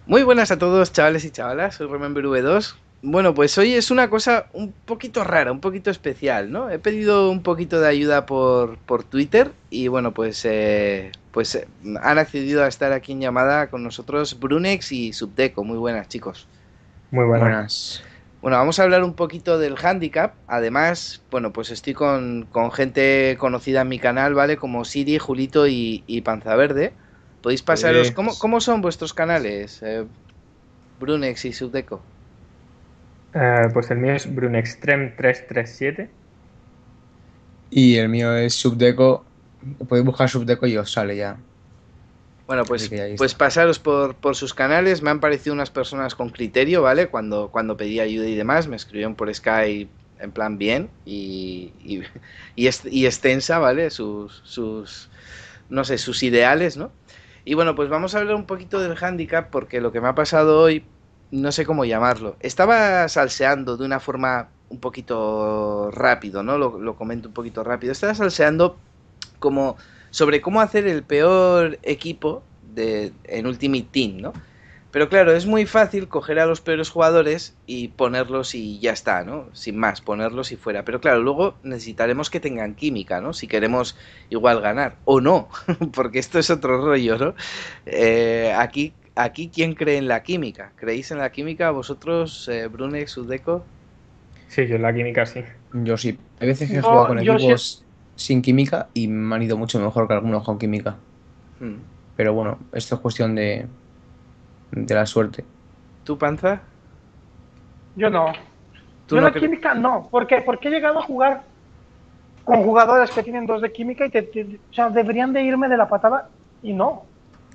Muy buenas a todos, chavales y chavalas, soy Remember V2. Bueno, pues hoy es una cosa un poquito rara, un poquito especial, ¿no? He pedido un poquito de ayuda por Twitter y bueno, han accedido a estar aquí en llamada con nosotros Brunex y Subdeco. Muy buenas, chicos. Muy buena. Buenas. Bueno, vamos a hablar un poquito del handicap. Además, bueno, pues estoy con gente conocida en mi canal, ¿vale? Como Siri, Julito y Panza Verde. Podéis pasaros. ¿Cómo son vuestros canales, Brunex y Subdeco? Pues el mío es Brunextreme337. Y el mío es Subdeco. Podéis buscar Subdeco y os sale ya. Bueno, Así que ahí pues está. pasaros por sus canales. Me han parecido unas personas con criterio, ¿vale? Cuando pedí ayuda y demás, me escribieron por Skype en plan bien y extensa, ¿vale? No sé, sus ideales, ¿no? Y bueno, pues vamos a hablar un poquito del handicap porque lo que me ha pasado hoy, no sé cómo llamarlo. Estaba salseando de una forma un poquito rápido, ¿no? Lo comento un poquito rápido. Estaba salseando como sobre cómo hacer el peor equipo en Ultimate Team, ¿no? Pero claro, es muy fácil coger a los peores jugadores y ponerlos y ya está, ¿no? Sin más, ponerlos y fuera. Pero claro, luego necesitaremos que tengan química, ¿no? Si queremos igual ganar. O no, porque esto es otro rollo, ¿no? Aquí, ¿quién cree en la química? ¿Creéis en la química vosotros, Brunex, Udeco? Sí, yo en la química sí. Yo sí. Hay veces que he jugado con Yo sí, equipos sin química y me han ido mucho mejor que algunos con química. Hmm. Pero bueno, esto es cuestión de la suerte. ¿Tú, Panza? yo no. ¿Tú Yo no la crees? química no, porque he llegado a jugar con jugadores que tienen dos de química y o sea, deberían de irme de la patada y no.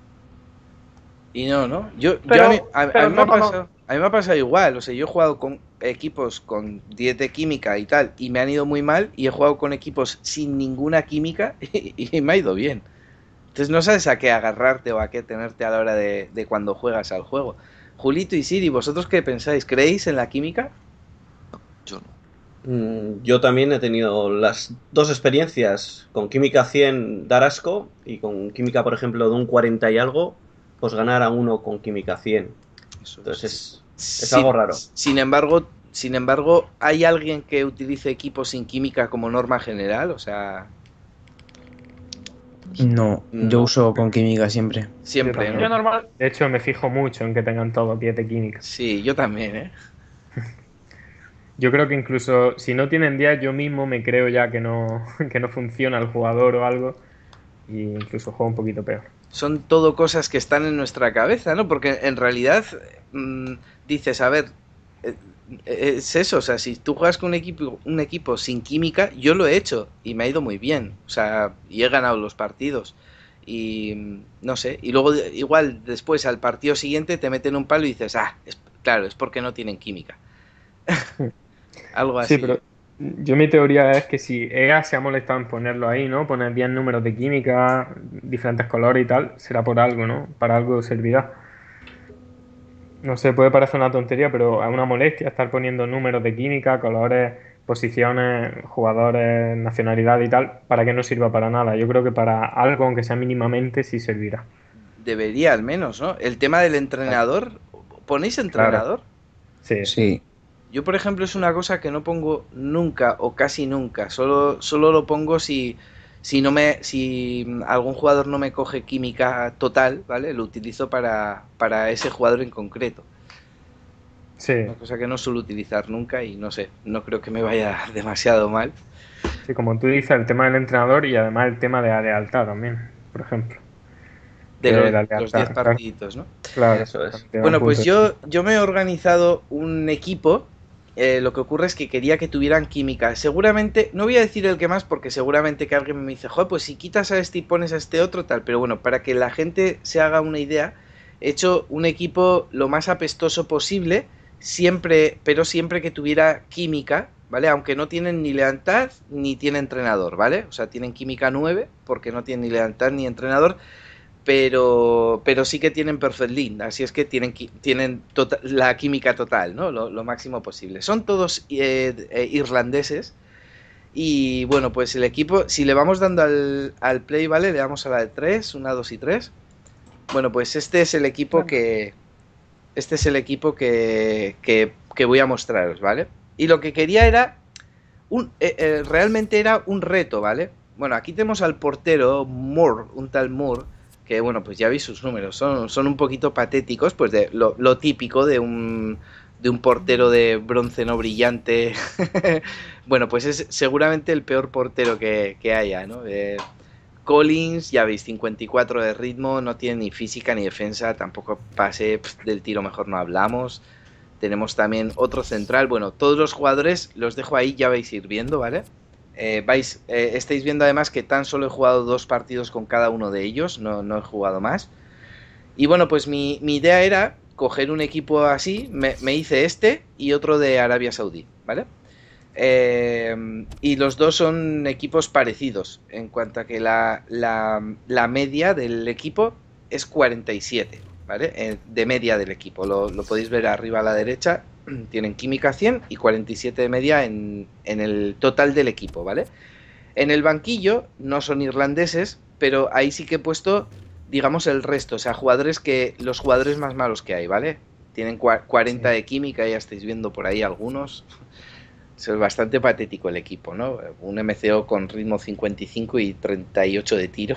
Y no, ¿no? Yo a Pero mí me no, ha no, no. pasado, a mí me ha pasado igual. O sea, yo he jugado con equipos con 10 de química y tal, y me han ido muy mal, y he jugado con equipos sin ninguna química y me ha ido bien. Entonces no sabes a qué agarrarte o a qué tenerte a la hora de cuando juegas al juego. Julito y Siri, ¿vosotros qué pensáis? ¿Creéis en la química? Yo no. Yo también he tenido las dos experiencias con química 100 dar asco y con química, por ejemplo, de un 40 y algo, pues ganar a uno con química 100. Eso Entonces es. es algo Sin, raro. sin embargo, ¿hay alguien que utilice equipos sin química como norma general? O sea, No, yo No. uso con química siempre. Yo siempre, Yo ¿no? también. normal, De hecho, me fijo mucho en que tengan todos 10 de química. Sí, yo también, ¿eh? Yo creo que incluso si no tienen 10, yo mismo me creo ya que no funciona el jugador o algo. Y incluso juego un poquito peor. Son todo cosas que están en nuestra cabeza, ¿no? Porque en realidad mmm, dices, a ver, eh, es eso, o sea, si tú juegas con un equipo sin química, yo lo he hecho y me ha ido muy bien, o sea, y he ganado los partidos. Y no sé, y luego igual después al partido siguiente te meten un palo y dices, claro, es porque no tienen química. Algo Sí, así. pero yo mi teoría es que si EA se ha molestado en ponerlo ahí, ¿no? Poner bien números de química, diferentes colores y tal, será por algo, ¿no? Para algo servirá. No sé, puede parecer una tontería, pero es una molestia estar poniendo números de química, colores, posiciones, jugadores, nacionalidad y tal, para que no sirva para nada. Yo creo que para algo, aunque sea mínimamente, sí servirá. Debería al menos, ¿no? El tema del Claro, entrenador, ¿ponéis claro. entrenador? Sí, sí. Sí. Yo, por ejemplo, es una cosa que no pongo nunca o casi nunca. Solo lo pongo si algún jugador no me coge química total, ¿vale? Lo utilizo para ese jugador en concreto. Sí, Una cosa que no suelo utilizar nunca y no sé, no creo que me vaya demasiado mal. sí, como tú dices, el tema del entrenador y además el tema de la lealtad también, por ejemplo. De Que la los 10 lealtad, claro, partiditos, ¿no? claro, Eso es. también tiene un Bueno, pues punto. yo me he organizado un equipo. Lo que ocurre es que quería que tuvieran química. Seguramente, no voy a decir el que más porque seguramente que alguien me dice, joder, pues si quitas a este y pones a este otro, tal. Pero bueno, para que la gente se haga una idea, he hecho un equipo lo más apestoso posible, siempre, pero siempre que tuviera química, ¿vale? Aunque no tienen ni lealtad ni tienen entrenador, ¿vale? O sea, tienen química 9 porque no tienen ni lealtad ni entrenador, pero sí que tienen Perfect Link, así es que tienen la química total, ¿no? Lo máximo posible. Son todos irlandeses y bueno, pues el equipo, si le vamos dando al play, ¿vale? Le damos a la de 3 1, 2 y 3. Bueno, pues este es el equipo venga. que, este es el equipo que voy a mostraros, ¿vale? Y lo que quería era, realmente era un reto, ¿vale? Bueno, aquí tenemos al portero Moore, un tal Moore, que bueno, pues ya veis sus números, son un poquito patéticos, pues de lo típico de un portero de bronce no brillante. Bueno, pues es seguramente el peor portero que haya, ¿no? Collins, ya veis, 54 de ritmo, no tiene ni física ni defensa, tampoco pase del tiro, mejor no hablamos. Tenemos también otro central, bueno, todos los jugadores los dejo ahí, ya vais a ir viendo, ¿vale? Estáis viendo además que tan solo he jugado 2 partidos con cada uno de ellos, no he jugado más. Y bueno, pues mi idea era coger un equipo así, me hice este y otro de Arabia Saudí, ¿vale? Y los dos son equipos parecidos, en cuanto a que la media del equipo es 47, ¿vale? De media del equipo, lo podéis ver arriba a la derecha, tienen química 100 y 47 de media en el total del equipo, ¿vale? En el banquillo no son irlandeses, pero ahí sí que he puesto, digamos, el resto, o sea, los jugadores más malos que hay, ¿vale? Tienen 40 de química, ya estáis viendo por ahí algunos. Es bastante patético el equipo, ¿no? Un MCO con ritmo 55 y 38 de tiro.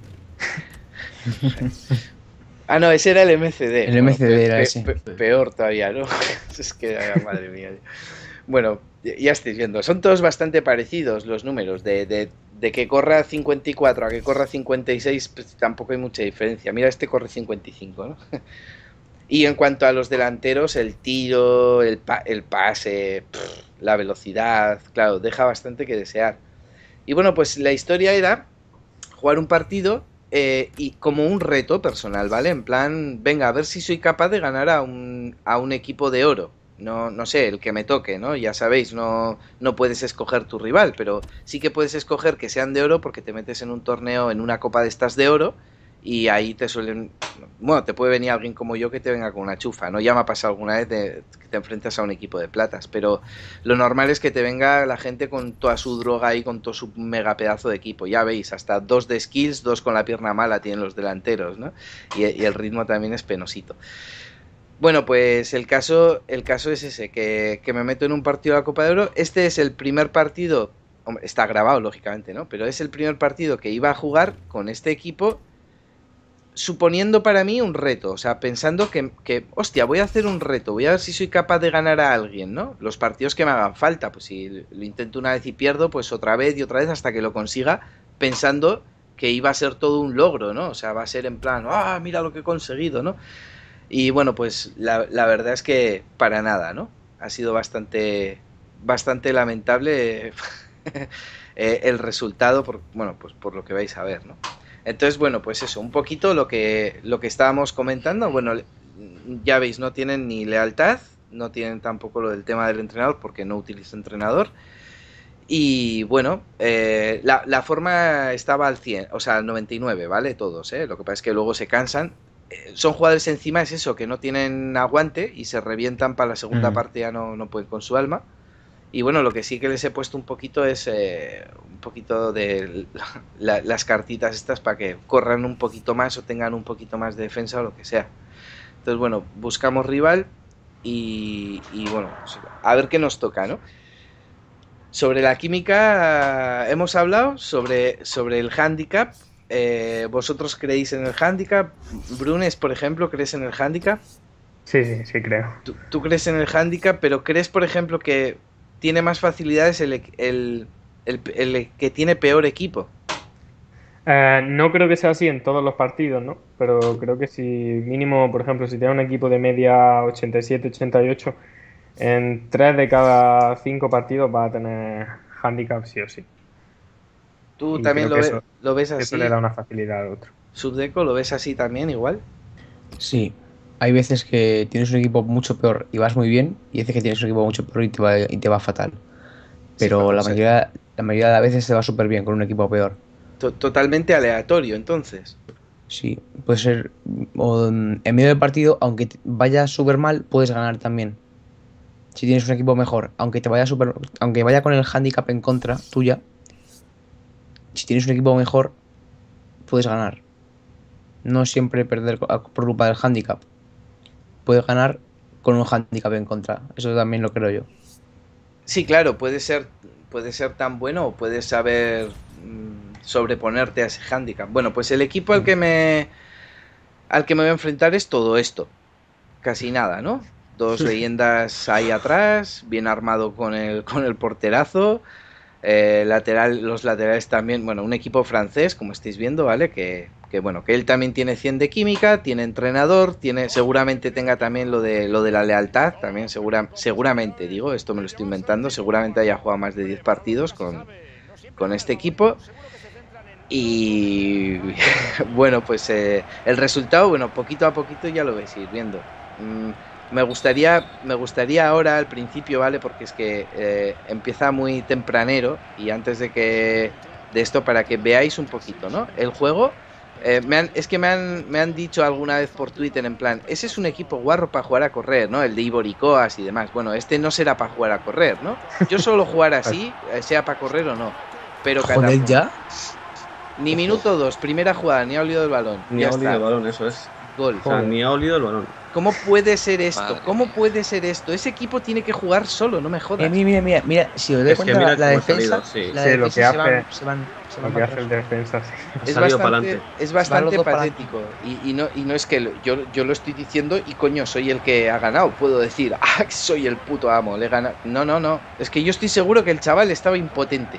Ah, no, ese era el MCD. El MCD era ese. Peor todavía, ¿no? Es que, madre mía. Bueno, ya estáis viendo. Son todos bastante parecidos los números. De que corra 54 a que corra 56, pues tampoco hay mucha diferencia. Mira, este corre 55, ¿no? Y en cuanto a los delanteros, el tiro, el pase, la velocidad, claro, deja bastante que desear. Y bueno, pues la historia era jugar un partido y como un reto personal, ¿vale? En plan, venga, a ver si soy capaz de ganar a un equipo de oro. No sé, el que me toque, ¿no? Ya sabéis, no puedes escoger tu rival, pero sí que puedes escoger que sean de oro porque te metes en un torneo, en una copa de estas de oro, y ahí te suelen... Bueno, te puede venir alguien como yo que te venga con una chufa, ¿no? Ya me ha pasado alguna vez que te enfrentas a un equipo de platas, pero lo normal es que te venga la gente con toda su droga ahí, con todo su mega pedazo de equipo. Ya veis, hasta 2 de skills, 2 con la pierna mala tienen los delanteros, ¿no? Y el ritmo también es penosito. Bueno, pues el caso es ese, que me meto en un partido de la Copa de Oro. Este es el primer partido, hombre, está grabado lógicamente, ¿no? Pero es el primer partido que iba a jugar con este equipo, suponiendo para mí un reto, o sea, pensando que, hostia, voy a hacer un reto, voy a ver si soy capaz de ganar a alguien, ¿no? Los partidos que me hagan falta, pues si lo intento una vez y pierdo, pues otra vez y otra vez hasta que lo consiga, pensando que iba a ser todo un logro, ¿no? O sea, va a ser en plan, ah, mira lo que he conseguido, ¿no? Y bueno, pues la verdad es que para nada, ¿no? Ha sido bastante lamentable el resultado, bueno, pues por lo que vais a ver, ¿no? Entonces, bueno, pues eso, un poquito lo que estábamos comentando. Bueno, ya veis, no tienen ni lealtad, no tienen tampoco lo del tema del entrenador, porque no utiliza entrenador. Y bueno, la forma estaba al 100, o sea, al 99, ¿vale? Todos, ¿eh? Lo que pasa es que luego se cansan. Son jugadores encima, es eso, que no tienen aguante y se revientan para la segunda parte, ya no pueden con su alma. Y bueno, lo que sí que les he puesto un poquito es un poquito de las cartitas estas para que corran un poquito más o tengan un poquito más de defensa o lo que sea. Entonces, bueno, buscamos rival y bueno, a ver qué nos toca, ¿no? Sobre la química hemos hablado, sobre el handicap. ¿Vosotros creéis en el handicap? Brunes, por ejemplo, ¿crees en el handicap? Sí, creo. ¿Tú crees en el handicap, pero crees, por ejemplo, que tiene más facilidades el que tiene peor equipo? No creo que sea así en todos los partidos, ¿no? Pero creo que si mínimo, por ejemplo, si tiene un equipo de media 87, 88, en 3 de cada 5 partidos va a tener handicap sí o sí. ¿Tú Y también creo que lo ves así? Eso le da una facilidad al otro. ¿Subdeco lo ves así también igual? Sí, hay veces que tienes un equipo mucho peor y vas muy bien, y veces que tienes un equipo mucho peor y te va fatal. Pero Sí, la mayoría de las veces te va súper bien con un equipo peor. Totalmente aleatorio, entonces. Sí, puede ser. O en medio del partido, aunque vaya súper mal, puedes ganar también. Si tienes un equipo mejor, aunque vaya con el handicap en contra tuya, si tienes un equipo mejor, puedes ganar. No siempre perder por culpa del handicap. puede ganar con un handicap en contra. Eso también lo creo yo. Sí, claro, puede ser tan bueno o puedes saber sobreponerte a ese handicap. Bueno, pues el equipo al que me voy a enfrentar es todo esto. Casi nada, ¿no? Dos leyendas ahí atrás, bien armado con el porterazo. Los laterales también, bueno, un equipo francés, como estáis viendo, ¿vale? Que él también tiene 100 de química, tiene entrenador, seguramente tenga también lo de la lealtad, también seguramente, digo, esto me lo estoy inventando, seguramente haya jugado más de 10 partidos con este equipo. Y bueno, pues el resultado, bueno, poquito a poquito ya lo vais a ir viendo. Me gustaría ahora al principio, ¿vale? Porque es que empieza muy tempranero y antes de esto, para que veáis un poquito, ¿no? El juego, me han dicho alguna vez por Twitter en plan, ese es un equipo guarro para jugar a correr, ¿no? El de Iboricoas y demás. Bueno, este no será para jugar a correr, ¿no? Yo solo jugar así, sea para correr o no. Pero Joder, ya. Ni minuto 2, primera jugada, ni ha olido el balón. Ni ha olido el balón, eso es. Gol. O sea, ni ha olido el balón. ¿Cómo puede ser esto? Madre ¿Cómo mía. puede ser esto? Ese equipo tiene que jugar solo, no me jodas. Mira, si os doy Es que cuenta, mira la cómo ha defensa, salido, sí. la Sí, lo defensa que se van Lo que para hace el atrás. defensa, sí. Ha salido para adelante. Es bastante los dos para patético. Y no es que yo lo estoy diciendo y coño, soy el que ha ganado. Puedo decir, soy el puto amo, le he ganado. No. Es que yo estoy seguro que el chaval estaba impotente.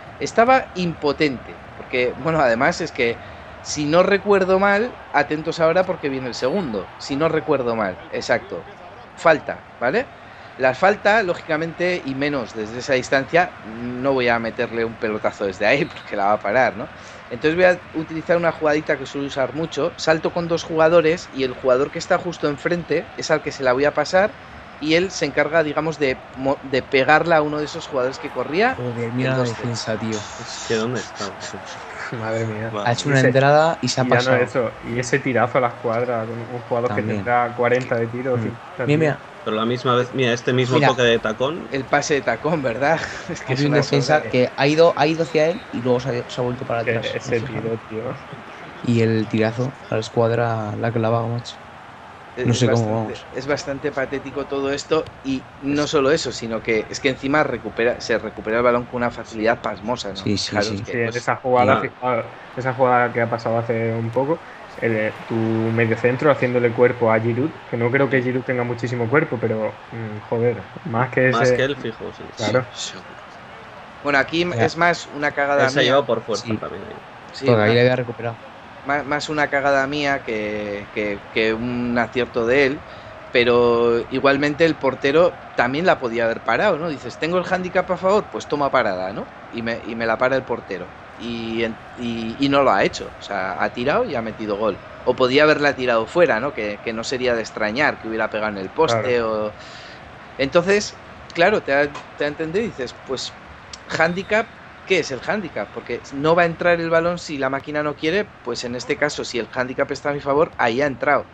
Porque, bueno, además es que, si no recuerdo mal, atentos ahora porque viene el segundo. Si no recuerdo mal, exacto. Falta, ¿vale? La falta, lógicamente, y menos desde esa distancia, no voy a meterle un pelotazo desde ahí porque la va a parar, ¿no? Entonces voy a utilizar una jugadita que suelo usar mucho. Salto con dos jugadores y el jugador que está justo enfrente es al que se la voy a pasar y él se encarga, digamos, de pegarla a uno de esos jugadores que corría. Joder, mira la El 2-3. defensa, tío. Es que ¿dónde está? Madre mía. Vale. Ha hecho una entrada y se ha Y ya no pasado. eso. Y ese tirazo a la escuadra con un jugador También. que tendrá 40 de tiro. 50 de tiro. Mira, Pero la misma vez, mira, este mismo Mira. toque de tacón. El pase de tacón, ¿verdad? Es que ha es habido un una defensa sobrada. que ha ido hacia él y luego se ha vuelto para Que atrás. ese tiro, tío. Y el tirazo a la escuadra la clavaba, macho. No sé cómo vamos. Es bastante patético todo esto y no solo eso, sino que es que encima se recupera el balón con una facilidad pasmosa, ¿no? Sí, sí, Fijaros sí. que, Sí, en pues, esa jugada, nada. fijaos, esa jugada que ha pasado hace un poco, tu mediocentro haciéndole cuerpo a Giroud, que no creo que Giroud tenga muchísimo cuerpo, pero joder, más que ese. Más que él, fijo, sí. Claro. Seguro. bueno, aquí Mira. es más una cagada Él se ha mía. llevado por fuerza Sí. también ahí. Sí, Porque ahí le había recuperado. más una cagada mía que un acierto de él, pero igualmente el portero también la podía haber parado, ¿no? Dices, tengo el hándicap a favor, pues toma parada, ¿no? Y me la para el portero. Y no lo ha hecho, o sea, ha tirado y ha metido gol. O podía haberla tirado fuera, ¿no? Que no sería de extrañar que hubiera pegado en el poste. Claro. O... Entonces, claro, te ha entendido y dices, pues, hándicap. ¿Qué es el hándicap? Porque no va a entrar el balón si la máquina no quiere, pues en este caso, si el hándicap está a mi favor, ahí ha entrado.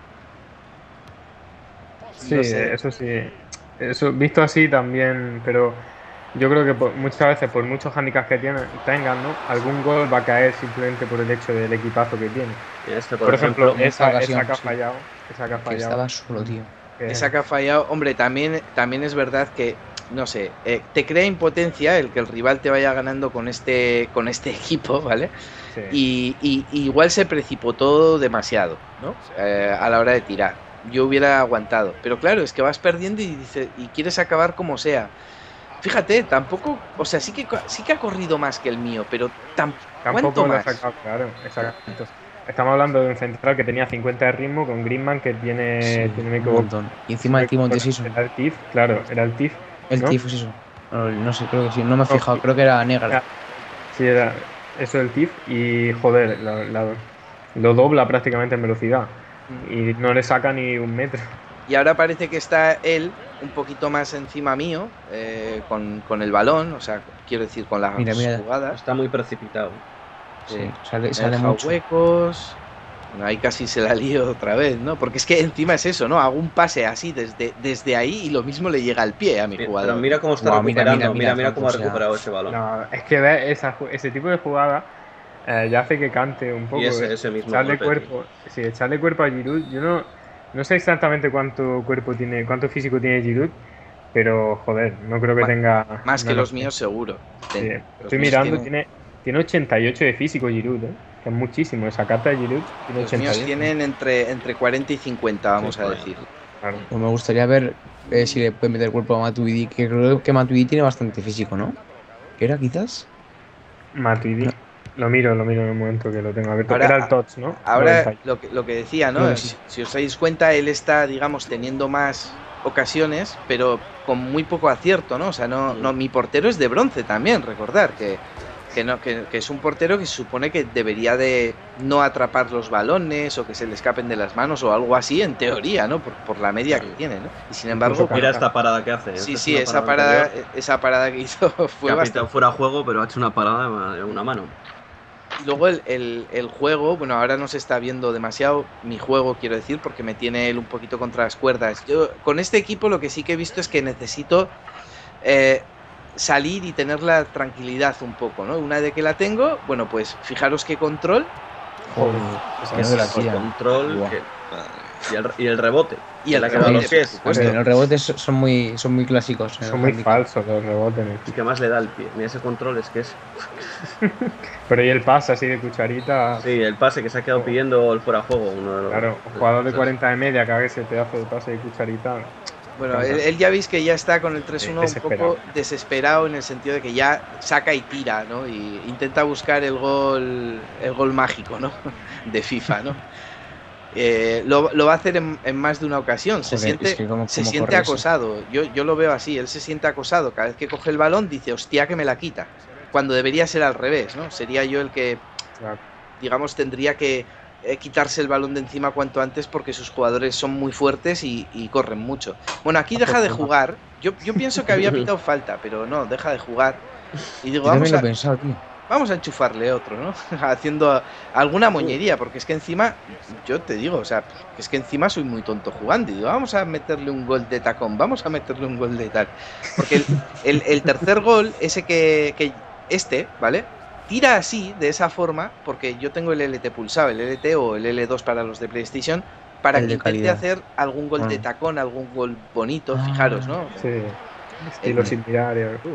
Sí, No sé. eso sí. Eso, visto así también, pero yo creo que muchas veces, por muchos handicaps que tengan, ¿no? Algún gol va a caer simplemente por el hecho del equipazo que tiene. Y este, Por ejemplo, en esta ocasión, esa que ha sí. fallado. Esa que ha Que fallado. estaba solo, tío. Esa que ha fallado, hombre, también es verdad que, no sé, te crea impotencia el que el rival te vaya ganando con este equipo, ¿vale? Sí. Y igual se precipitó demasiado, ¿no? A la hora de tirar. Yo hubiera aguantado. Pero claro, es que vas perdiendo y quieres acabar como sea. Fíjate, tampoco, o sea, sí que ha corrido más que el mío, pero ¿cuánto Tampoco lo ha más? sacado, claro, exacto. Estamos hablando de un central que tenía 50 de ritmo con Griezmann que tiene, Sí, si no me un equivoco, montón. Y encima el Timothy Season. era el TIF, claro, era el TIF. El ¿no? Tifo es eso. No sé, creo que sí. No me he fijado, creo que era negra. Sí, era eso el TIF y joder, lo dobla prácticamente en velocidad y no le saca ni un metro. Y ahora parece que está él un poquito más encima mío, con el balón, o sea, quiero decir, con las Mira. jugadas. Está muy precipitado. Sí, sale Me deja mucho. huecos. Bueno, ahí casi se la lío otra vez, ¿no? Porque es que encima es eso, ¿no? Hago un pase así desde ahí y lo mismo le llega al pie a mi jugador. Pero mira cómo está Guau, recuperando. mira, Mira cómo ha o sea, recuperado ese balón. No, es que ves ese tipo de jugada ya hace que cante un poco. Y ese mismo echarle golpe, cuerpo, sí, echarle cuerpo a Giroud, yo No sé exactamente cuánto físico tiene Giroud, pero joder, no creo que tenga... Más que no lo los sé. míos seguro. Sí, Los estoy míos mirando, tienen- tiene 88 de físico Giroud, que es muchísimo. Esa carta de Giroud tiene Los míos 88. tienen entre 40 y 50, vamos Sí, a por ahí. decir. Claro. Pues me gustaría ver si le puede meter cuerpo a Matuidi, que creo que Matuidi tiene bastante físico, ¿no? ¿Qué era, quizás? Matuidi. No, Lo miro en un momento que lo tengo abierto. Ahora, Era el TOTS, ¿no? ahora 90. lo que decía, creo ¿no? que sí. Si os dais cuenta, él está, digamos, teniendo más ocasiones, pero con muy poco acierto, ¿no? O sea, no, mi portero es de bronce también, recordar que es un portero que se supone que debería de no atrapar los balones o que se le escapen de las manos o algo así, en teoría, ¿no? Por la media que tiene, ¿no? Y sin embargo, Incluso Mira Canta. esta parada que hace. sí, Esta es sí, una anterior, esa parada que hizo que fue ha pitado bastante. fuera de juego, pero ha hecho una parada de una mano. Y luego el juego, bueno, ahora no se está viendo demasiado mi juego, quiero decir, porque me tiene él un poquito contra las cuerdas. Yo con este equipo lo que sí que he visto es que necesito salir y tener la tranquilidad un poco, ¿no? Una vez que la tengo, bueno, pues fijaros qué control Joder, Es no que de la es el tía. control Buah. y el rebote. y el la que va a rebote, los pies. por supuesto. Hombre, los rebotes son muy clásicos. en el Son muy handicap. falsos los rebotes. Y que más le da el pie. Mira ese control, es que es. Pero y el pase así de cucharita. Sí, el pase que se ha quedado pidiendo el fuera de juego. Uno de los. Claro, jugador de 40 de media que haga ese pedazo de pase de cucharita. Bueno, él ya veis que ya está con el 3-1 un Desesperado. poco desesperado en el sentido de que ya saca y tira, ¿no? Y intenta buscar el gol mágico, ¿no? De FIFA, ¿no? Lo va a hacer en más de una ocasión. Se Joder, siente, es que cómo se siente corre eso. acosado. Yo lo veo así. Él se siente acosado. Cada vez que coge el balón dice, hostia, que me la quita. Cuando debería ser al revés, ¿no? Sería yo el que, Claro. digamos, tendría que quitarse el balón de encima cuanto antes porque sus jugadores son muy fuertes y corren mucho. Bueno, aquí deja de jugar. Yo pienso que había pitado falta, pero no, deja de jugar. Y digo, Yo también lo he pensado, tío. vamos a enchufarle otro, ¿no? Haciendo alguna moñería, porque es que encima, yo te digo, o sea, es que encima soy muy tonto jugando. Y digo, vamos a meterle un gol de tacón, vamos a meterle un gol de tal. Porque el tercer gol, ese ¿vale? Tira así, de esa forma, porque yo tengo el LT pulsado, el LT o el L2 para los de PlayStation, para El que de intente calidad. hacer algún gol de Ah. tacón, algún gol bonito, Ah. fijaros, ¿no? Sí. Estilo sin mirar.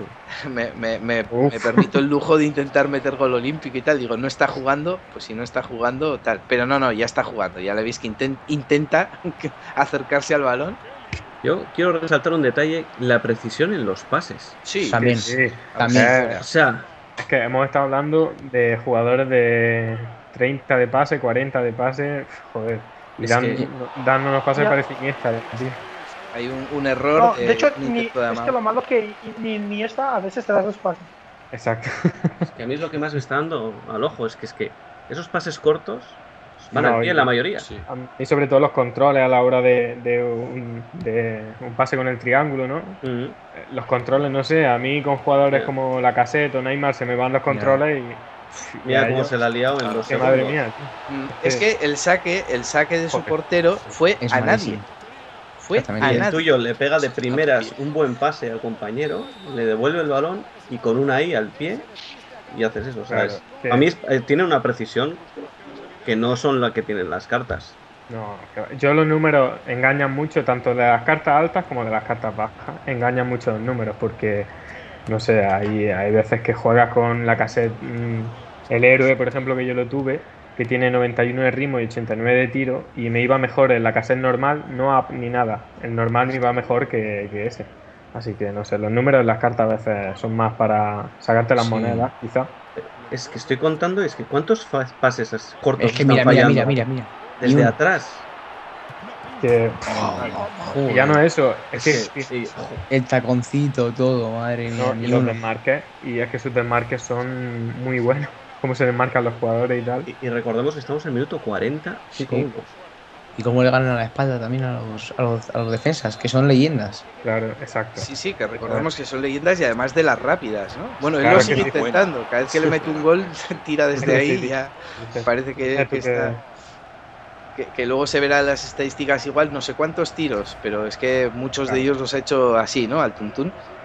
Me Uf. permito el lujo de intentar meter gol olímpico y tal. Digo, no está jugando, pues si no está jugando, tal. Pero no, ya está jugando. Ya le veis que intenta acercarse al balón. Yo quiero resaltar un detalle: la precisión en los pases. Sí, También. Sí. También. O sea, Es que hemos estado hablando de jugadores de 30 de pase, 40 de pase. Joder. Y Es dan, que- dando unos pases Ya. parece Iniesta, tío. hay un error. No, de hecho, un intento de es que amago. lo malo es que ni esta a veces te das dos pases. Exacto. que a mí es lo que más me está dando al ojo. Es que esos pases cortos van No, al pie yo- la mayoría. Sí. Y sobre todo los controles a la hora de un pase con el triángulo, ¿no? Ujú. Los controles, no sé, a mí con jugadores Ya. como Lacazette o Neymar se me van los controles y... Mira ya cómo yo- se la ha liado en los ¡Qué madre segundos. mía! Tío. Es que el saque de su Joder. portero fue Es a nadie. malísimo. Fue Exactamente. a Y el nadie. tuyo le pega de primeras un buen pase al compañero, le devuelve el balón y con una I al pie y haces eso, ¿sabes? Claro, sí. A mí tiene una precisión que no son las que tienen las cartas. No, yo los números engañan mucho, tanto de las cartas altas como de las cartas bajas. Engañan mucho los números porque, no sé, hay veces que juegas con la cassette, el héroe, por ejemplo, que yo lo tuve, que tiene 91 de ritmo y 89 de tiro, y me iba mejor en la cassette normal, no up ni nada. El normal me iba mejor que ese. Así que, no sé, los números de las cartas a veces son más para sacarte las Sí. monedas, quizá. Es que estoy contando, es que ¿cuántos pases cortos Es que están mira. fallando? Desde Y un- atrás. Que, Joder. y ya no es eso, es que Sí, El taconcito, todo, madre mía. no, ni y los uno. desmarques, y es que sus desmarques son muy buenos, cómo se desmarcan los jugadores y tal. y recordemos que estamos en el minuto 40 Sí. segundos. Y cómo le ganan a la espalda también a los defensas, que son leyendas. Claro, exacto. Sí, que recordemos que son leyendas y además de las rápidas, ¿no? Bueno, él Claro lo que sigue sí. intentando. Cada vez que le mete un gol, tira desde ahí Sí. y ya Sí. parece que está. Que luego se verá las estadísticas igual, no sé cuántos tiros, pero es que muchos de Claro. ellos los ha hecho así, ¿no? Al tuntún.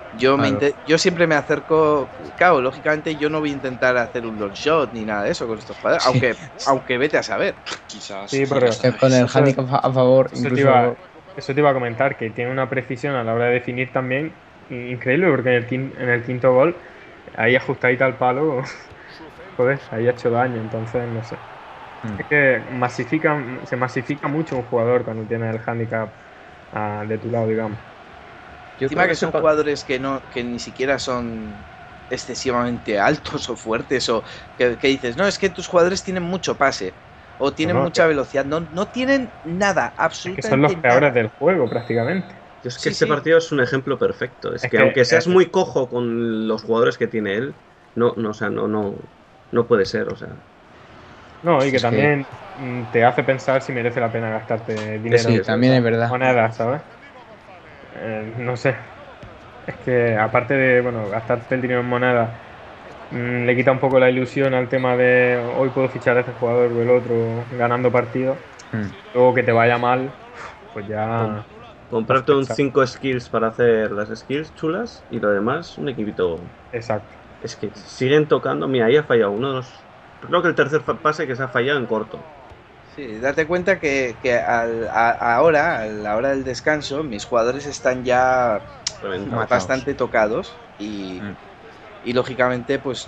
Claro. Yo siempre me acerco, claro, lógicamente yo no voy a intentar hacer un long shot ni nada de eso con estos jugadores, aunque vete a saber. Quizás. Sí, pero Con el Eso- handicap a favor, Eso te, iba, incluso. eso te iba a comentar, que tiene una precisión a la hora de definir también increíble, porque en el quinto gol, ahí ajustadita al palo, joder, ahí ha hecho daño, entonces no sé. Es que se masifica mucho un jugador cuando tiene el handicap de tu lado, digamos. Yo Encima creo que son sepa- jugadores que ni siquiera son excesivamente altos o fuertes, o que dices, no, es que tus jugadores tienen mucho pase, o tienen No, mucha velocidad, no tienen nada, es que son los absolutamente peores nada. del juego, prácticamente. Yo es que Sí, este sí. partido es un ejemplo perfecto. Es Es que que, aunque seas muy cojo con los jugadores que tiene él, o sea, no puede ser, o sea. No, y que Es que- también te hace pensar si merece la pena gastarte dinero Sí, Sí, también es verdad. monedas, ¿sabes? No sé. Es que aparte de, bueno, gastarte el dinero en monedas, le quita un poco la ilusión al tema de hoy puedo fichar a este jugador o el otro ganando partidos. Luego que te vaya mal, pues ya... Comprarte un Exacto. 5 skills para hacer las skills chulas y lo demás, un equipito. Exacto. Es que siguen tocando. Mira, ahí ha fallado uno de los. Creo que el tercer pase que se ha fallado en corto. Sí, date cuenta que ahora, a la hora del descanso, mis jugadores están ya Reventado. bastante tocados y lógicamente pues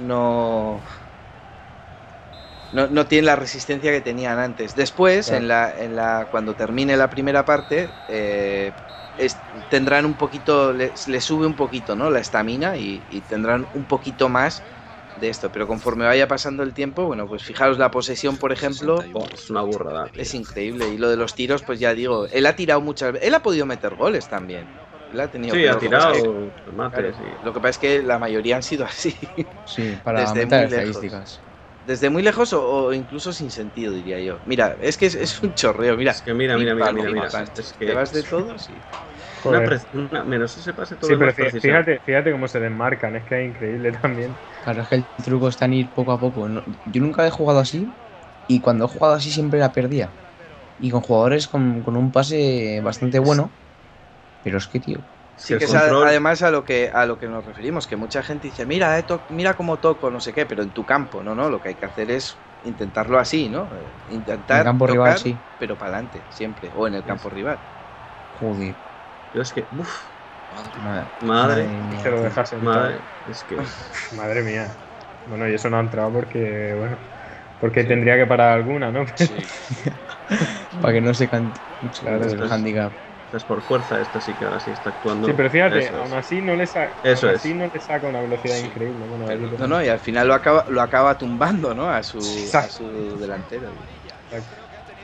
no tienen la resistencia que tenían antes. Después, Claro. cuando termine la primera parte, tendrán un poquito, les sube un poquito, ¿no? La estamina y tendrán un poquito más de esto. Pero conforme vaya pasando el tiempo, bueno, pues fijaros la posesión, por ejemplo, 61. Es una burrada, tío. es increíble. Y lo de los tiros, pues ya digo, él ha tirado muchas veces, él ha podido meter goles también. Él ha tenido, Sí, pero ha lo que pasa es tirado que- remate, claro, sí. lo que pasa es que la mayoría han sido así. Sí, para Desde aumentar muy lejos. estadísticas. Desde muy lejos o incluso sin sentido, diría yo. Mira, es que es un chorreo, mira. Es que mira. Pim, pam, Es que te vas de todos y... Joder. menos ese pase todo Sí, es pero más precisión. fíjate cómo se desmarcan, es que es increíble también. Claro, es que el truco está en ir poco a poco. Yo nunca he jugado así y cuando he jugado así siempre la perdía. Y con jugadores con un pase bastante bueno. Pero es que, tío, Sí, el que es control- además a lo que nos referimos, que mucha gente dice, mira, mira cómo toco, no sé qué, pero en tu campo, no, lo que hay que hacer es intentarlo así, ¿no? Intentar en el campo tocar, rival sí. pero para adelante, siempre, o en el campo rival. Joder. Yo es que. Uf, Madre. madre. mía, Que lo tío. dejas Madre. Es que. Madre mía. Bueno, y eso no ha entrado porque, bueno, porque tendría que parar alguna, ¿no? Sí. Para que no se cante mucho Claro, el esto es- handicap. Es por fuerza, esta sí que ahora sí está actuando. Sí, pero fíjate, Eso es. aún así no le saca una velocidad Sí. increíble. Bueno, Pero- ahí- No, y al final lo acaba tumbando, ¿no? A su Exacto. delantero. Exacto.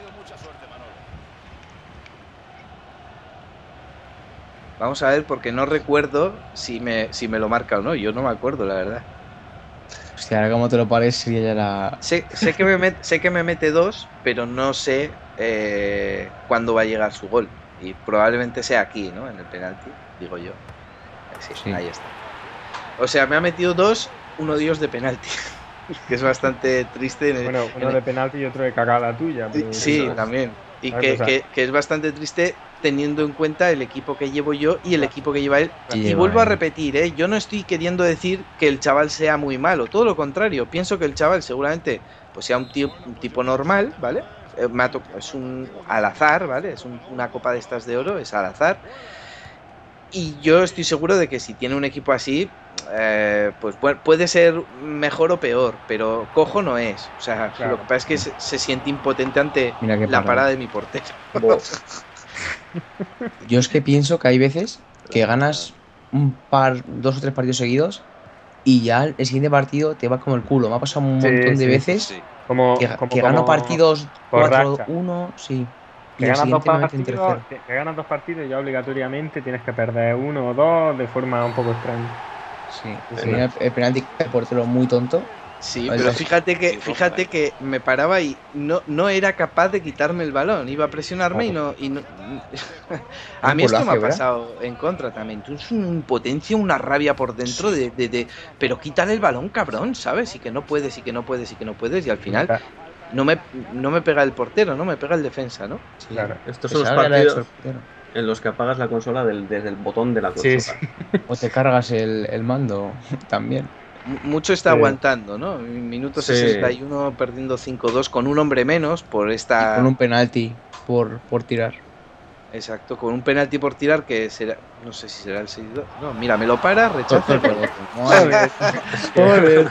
Vamos a ver, porque no recuerdo si me lo marca o no. Yo no me acuerdo, la verdad. Hostia, ahora como te lo pares sería ya la. Sé que me mete dos, pero no sé cuándo va a llegar su gol. Y probablemente sea aquí, ¿no? En el penalti, digo yo. Sí, Sí. ahí está. O sea, me ha metido dos, uno de ellos de penalti. Que es bastante triste. Bueno, uno de penalti y otro de cagada tuya. Pero Sí, eso- también. Y A ver, que es bastante triste teniendo en cuenta el equipo que llevo yo y el equipo que lleva él. Que Y lleva vuelvo a él. repetir, yo no estoy queriendo decir que el chaval sea muy malo, todo lo contrario. Pienso que el chaval seguramente pues sea un tipo normal, ¿vale? Es un al azar, ¿vale? Es una copa de estas de oro, es al azar. Y yo estoy seguro de que si tiene un equipo así, pues puede ser mejor o peor, pero cojo no es. O sea, Claro. lo que pasa es que se siente impotente ante Mira qué la parada. parada de mi portero. Yo es que pienso que hay veces que ganas dos o tres partidos seguidos y ya el siguiente partido te va como el culo. Me ha pasado un Sí, montón de sí, veces Sí. Como que gano partidos por racha. 4-1, sí. Y Que al ganas dos siguiente me meten partidos, tercero. que ganas dos partidos y ya obligatoriamente tienes que perder uno o dos de forma un poco extraña. Sí. Tenía el penalti de portero muy tonto. Sí, Vale, pero sí. fíjate que me paraba y no era capaz de quitarme el balón. Iba a presionarme y no. A mí Pues lo esto me hace, ha ¿verdad? pasado en contra también. Tú es una impotencia, una rabia por dentro pero quítale el balón, cabrón, ¿sabes? Y que no puedes, y que no puedes, y que no puedes. Y al final no me pega el portero, ¿no? Me pega el defensa, ¿no? Sí. Claro. Estos Pues son los ahora le ha hecho partidos. el portero. en los que apagas la consola desde el botón de la Sí, consola. sí. O te cargas el mando también. Mucho está Sí. aguantando, ¿no? En minuto Sí. 61 perdiendo 5-2 con un hombre menos por Y esta... con un penalti por tirar. Exacto, con un penalti por tirar que será... No sé si será el 6-2. No, mira, me lo para, Todo rechaza el y gol. rebote. Madre. Joder.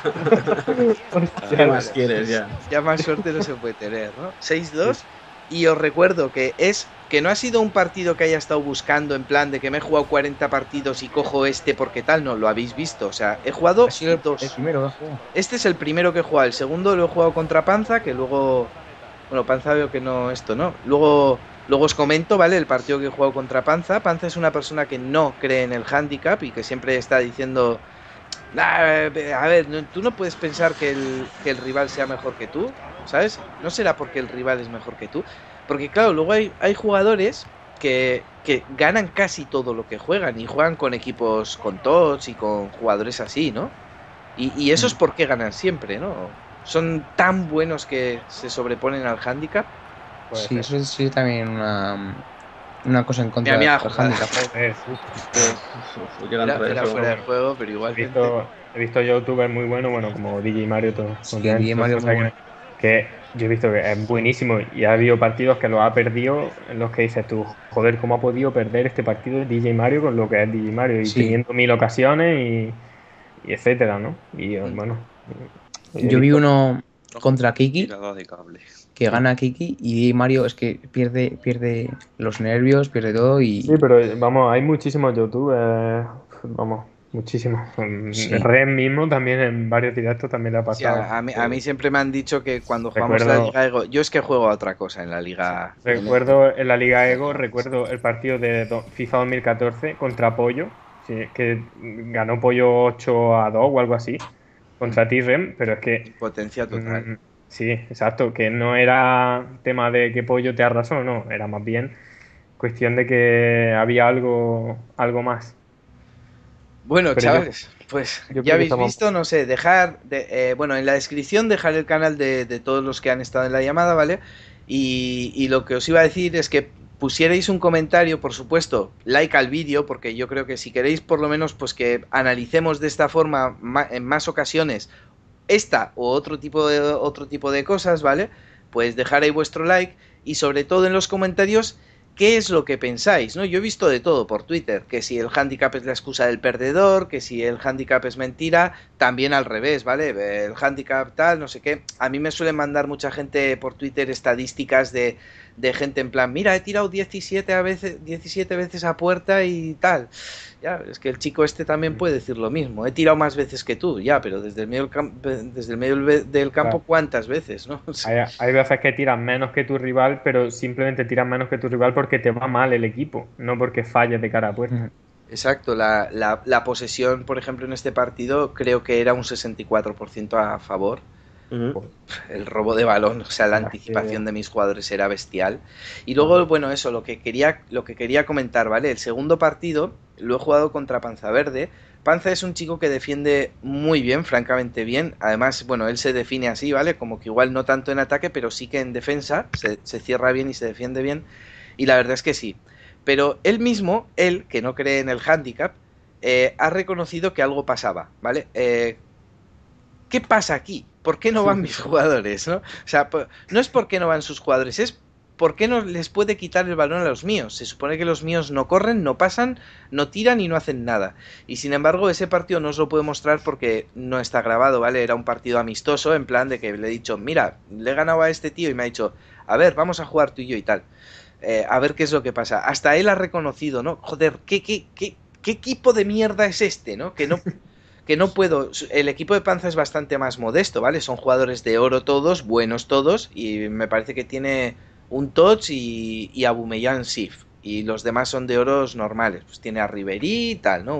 ¿Qué más quieres ya? Ya más suerte no se puede tener, ¿no? 6-2. Y os recuerdo que no ha sido un partido que haya estado buscando en plan de que me he jugado 40 partidos y cojo este porque tal, no, lo habéis visto. O sea, he jugado Ha sido el dos. primero que juego. Este es el primero que he jugado. El segundo lo he jugado contra Panza, que luego... Bueno, Panza veo que no, esto no. Luego os comento, ¿vale? El partido que he jugado contra Panza. Panza es una persona que no cree en el handicap y que siempre está diciendo... "Nah, a ver, tú no puedes pensar que el rival sea mejor que tú, ¿sabes? No será porque el rival es mejor que tú. Porque claro, luego hay jugadores que ganan casi todo lo que juegan y juegan con equipos con TOTS y con jugadores así, ¿no? Y eso es porque ganan siempre, ¿no? Son tan buenos que se sobreponen al handicap. Puede Sí, ser. eso es también una cosa en contra Mira, del jugada. handicap. Joder, Llegan Era tres, fuera de juego, pero He igualmente... visto youtubers muy buenos, bueno, como DJ Mario, todo, Sí, obviamente, DJ todo Mario esto, muy o sea, bueno. que yo he visto que es buenísimo y ha habido partidos que lo ha perdido en los que dices tú, joder, ¿cómo ha podido perder este partido de DJ Mario con lo que es DJ Mario? Y Sí. teniendo 1000 ocasiones y etcétera, ¿no? Y Mm. bueno, he Yo vi visto- uno contra Kiki, Tirada de cable. que gana Kiki, y Mario es que pierde los nervios, pierde todo y... Sí, pero vamos, hay muchísimos youtubers, vamos, muchísimos. Sí. Ren mismo también en varios directos también le ha Sí, pasado. a mí siempre me han dicho que cuando jugamos la Recuerdo- Liga Ego... Yo es que juego a otra cosa en la Liga... Recuerdo en la Liga Ego, recuerdo el partido de FIFA 2014 contra Pollo, sí, que ganó Pollo 8-2 o algo así, contra T-Rem, pero es que Potencia total. sí, exacto, que no era tema de que Pollo te arrasó, no, era más bien cuestión de que había algo más. Bueno, Pero chavales, pues yo creo ya que habéis estamos- visto, no sé, bueno, en la descripción dejar el canal de todos los que han estado en la llamada, ¿vale? Y lo que os iba a decir es que pusierais un comentario, por supuesto, like al vídeo, porque yo creo que si queréis por lo menos pues que analicemos de esta forma en más ocasiones esta o otro tipo de cosas, ¿vale? Pues dejar ahí vuestro like y sobre todo en los comentarios qué es lo que pensáis, ¿no? Yo he visto de todo por Twitter, que si el handicap es la excusa del perdedor, que si el handicap es mentira, también al revés, ¿vale? El handicap tal, no sé qué. A mí me suelen mandar mucha gente por Twitter estadísticas de gente en plan, mira, he tirado 17 veces a puerta y tal. Ya, es que el chico este también puede decir lo mismo. He tirado más veces que tú, ya, pero desde el medio del campo, Claro. ¿cuántas veces, no? Hay veces que tiras menos que tu rival, pero simplemente tiras menos que tu rival porque te va mal el equipo, no porque falles de cara a puerta. Exacto, la posesión, por ejemplo, en este partido creo que era un 64% a favor. Ujú. El robo de balón, o sea, la Es que- anticipación de mis jugadores era bestial. Y luego, bueno, eso, lo que quería comentar, ¿vale? El segundo partido lo he jugado contra Panza Verde. Panza es un chico que defiende muy bien, francamente bien. Además, bueno, él se define así, ¿vale? Como que igual no tanto en ataque, pero sí que en defensa se cierra bien y se defiende bien. Y la verdad es que sí. Pero él mismo, él, que no cree en el handicap, ha reconocido que algo pasaba, ¿vale? ¿Qué pasa aquí? ¿Por qué no van mis jugadores? ¿No? O sea, no es por qué no van sus jugadores, es por qué no les puede quitar el balón a los míos. Se supone que los míos no corren, no pasan, no tiran y no hacen nada. Y sin embargo, ese partido no os lo puedo mostrar porque no está grabado, ¿vale? Era un partido amistoso, en plan de que le he dicho, mira, le he ganado a este tío y me ha dicho, a ver, vamos a jugar tú y yo y tal. A ver qué es lo que pasa. Hasta él ha reconocido, ¿no? Joder, ¿qué equipo de mierda es este, ¿no? Que no puedo. El equipo de Panza es bastante más modesto, ¿vale? Son jugadores de oro todos, buenos todos, y me parece que tiene un Tots y Aubameyang Sif. Y los demás son de oros normales. Pues tiene a Ribery y tal, ¿no?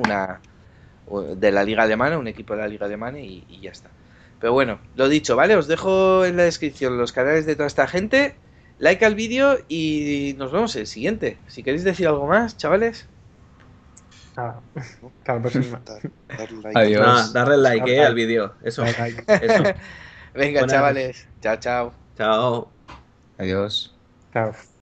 De la Liga Alemana, un equipo de la Liga Alemana y ya está. Pero bueno, lo dicho, ¿vale? Os dejo en la descripción los canales de toda esta gente. Like al vídeo y nos vemos en el siguiente. Si queréis decir algo más, chavales. Nada. Hasta la próxima. Darle like. Adiós. Nada, darle like Like. al vídeo. Eso. Like, like. Eso. Venga, Buenas. chavales. Chao, chao. Chao. Adiós. Chao.